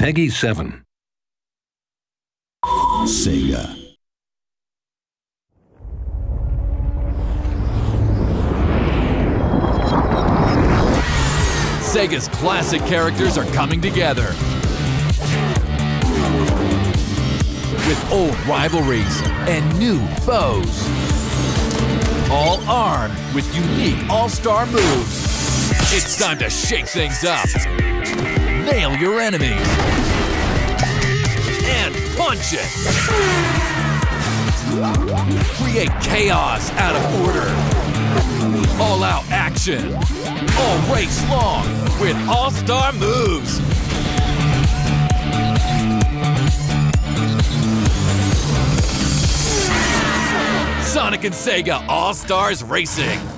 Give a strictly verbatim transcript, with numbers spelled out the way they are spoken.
Peggy seven. Sega. Sega's classic characters are coming together. With old rivalries and new foes. All armed with unique all-star moves. It's time to shake things up. Nail your enemies. And punch it. Create chaos out of order. All-out action. All race long with all-star moves. Sonic and Sega All-Stars Racing.